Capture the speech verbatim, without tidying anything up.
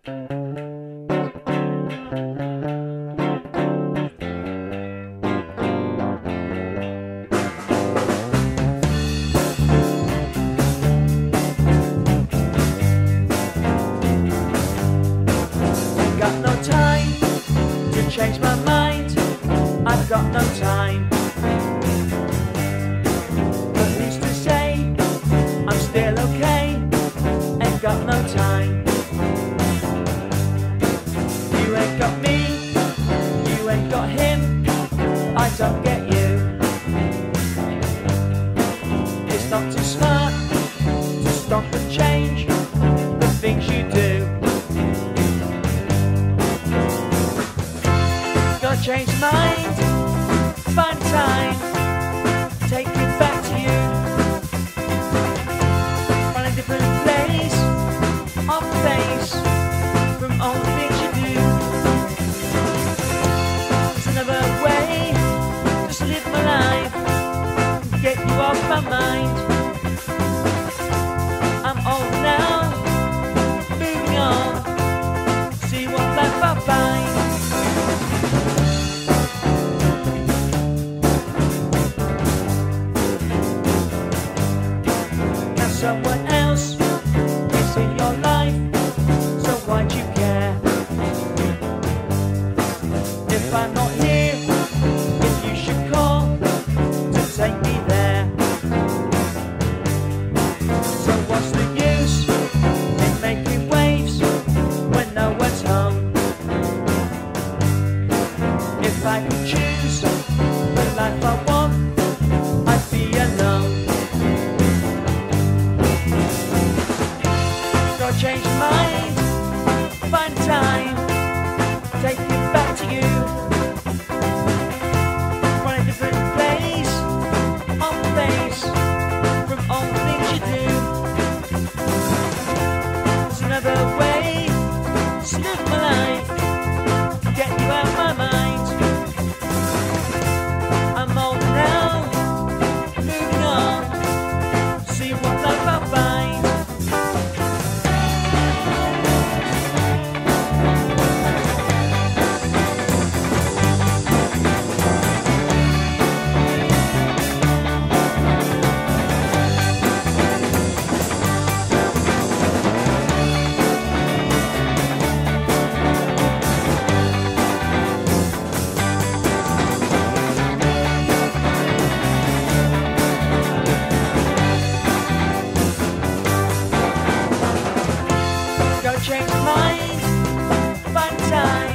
Got no time to change my mind, I've got no time. But who's to say I'm still okay? Ain't got no time. You ain't got me, you ain't got him, I don't get you. It's not too smart to stop and change the things you do. Gotta change your mind, find time, take it back to you. Find a different place, off face from all the things you do. There's another way, just live my life, get you off my mind. I'm old now, moving on, see what life I find. Someone else is in your life, so why'd you care? If I'm not here, if you should call to take me there. So what's the use in making waves when no one's home? If I could choose the life I want, I'd be alone. Change your mind, find time, take it back to you. Find a different place, on face from all the things you do. There's another way to live my life, get you out of my mind. I'm older now, moving on, see what life I find. Change your mind, find time.